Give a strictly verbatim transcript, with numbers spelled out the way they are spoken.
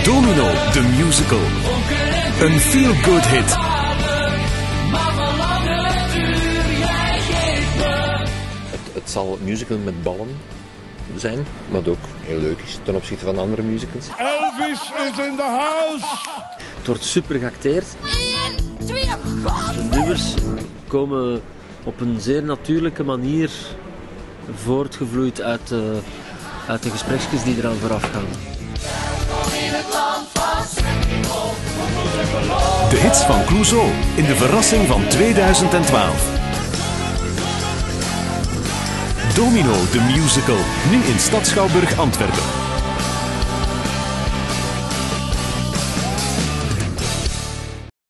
Domino, the musical. Een feel-good hit. Het, het zal een musical met ballen zijn, wat ook heel leuk is ten opzichte van andere musicals. Elvis is in the house! Het wordt super geacteerd. De nummers komen op een zeer natuurlijke manier voortgevloeid uit de, uit de gespreksjes die eraan vooraf gaan. De hits van Clouseau in de verrassing van tweeduizend twaalf. Domino, the musical, nu in Stad Schouwburg Antwerpen.